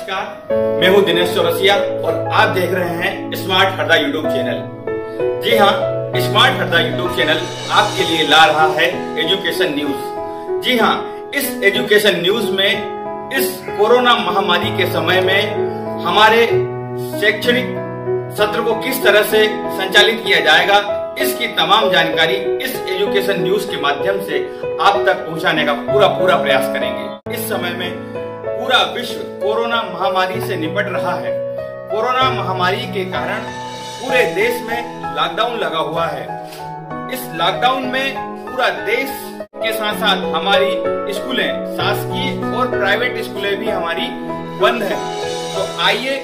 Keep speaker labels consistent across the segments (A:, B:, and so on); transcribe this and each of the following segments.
A: नमस्कार, मैं हूं दिनेश चौरसिया और आप देख रहे हैं स्मार्ट हरदा यूट्यूब चैनल। जी हां, स्मार्ट हरदा यूट्यूब चैनल आपके लिए ला रहा है एजुकेशन न्यूज। जी हां, इस एजुकेशन न्यूज में इस कोरोना महामारी के समय में हमारे शैक्षणिक सत्र को किस तरह से संचालित किया जाएगा, इसकी तमाम जानकारी इस एजुकेशन न्यूज के माध्यम से आप तक पहुंचाने का पूरा प्रयास करेंगे। इस समय में पूरा विश्व कोरोना महामारी से निपट रहा है। कोरोना महामारी के कारण पूरे देश में लॉकडाउन लगा हुआ है। इस लॉकडाउन में पूरा देश के साथ साथ हमारी स्कूलें, शासकीय और प्राइवेट स्कूलें भी हमारी बंद है। तो आइए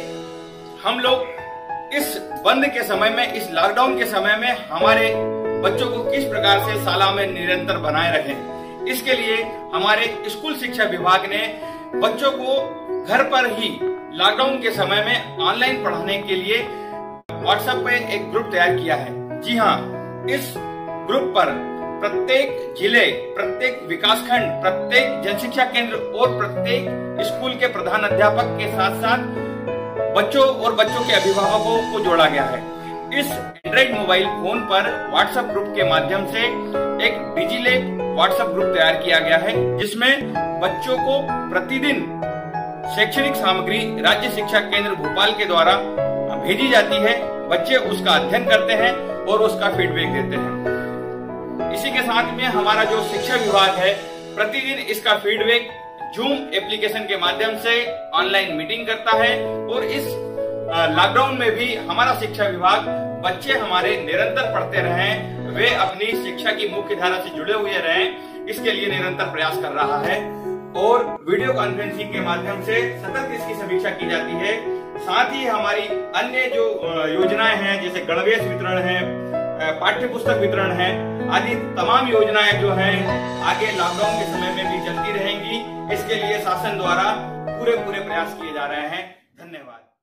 A: हम लोग इस बंद के समय में, इस लॉकडाउन के समय में हमारे बच्चों को किस प्रकार से शाला में निरंतर बनाए रखें, इसके लिए हमारे स्कूल शिक्षा विभाग ने बच्चों को घर पर ही लॉकडाउन के समय में ऑनलाइन पढ़ाने के लिए व्हाट्सएप पे एक ग्रुप तैयार किया है। जी हाँ, इस ग्रुप पर प्रत्येक जिले, प्रत्येक विकासखंड, प्रत्येक जनशिक्षा केंद्र और प्रत्येक स्कूल के प्रधान अध्यापक के साथ साथ बच्चों और बच्चों के अभिभावकों को जोड़ा गया है। इस एंड्रॉइड मोबाइल फोन पर व्हाट्सएप ग्रुप के माध्यम से एक डिजिलेट व्हाट्सएप ग्रुप तैयार किया गया है, जिसमें बच्चों को प्रतिदिन शैक्षणिक सामग्री राज्य शिक्षा केंद्र भोपाल के द्वारा भेजी जाती है। बच्चे उसका अध्ययन करते हैं और उसका फीडबैक देते हैं। इसी के साथ में हमारा जो शिक्षा विभाग है प्रतिदिन इसका फीडबैक जूम एप्लीकेशन के माध्यम से ऑनलाइन मीटिंग करता है। और इस लॉकडाउन में भी हमारा शिक्षा विभाग बच्चे हमारे निरंतर पढ़ते रहें, वे अपनी शिक्षा की मुख्य धारा से जुड़े हुए रहें, इसके लिए निरंतर प्रयास कर रहा है। और वीडियो कॉन्फ्रेंसिंग के माध्यम से सतत इसकी समीक्षा की जाती है। साथ ही हमारी अन्य जो योजनाएं हैं, जैसे गणवेश वितरण है, पाठ्य पुस्तक वितरण है, आदि तमाम योजनाएं जो हैं आगे लॉकडाउन के समय में भी चलती रहेंगी। इसके लिए शासन द्वारा पूरे प्रयास किए जा रहे हैं। धन्यवाद।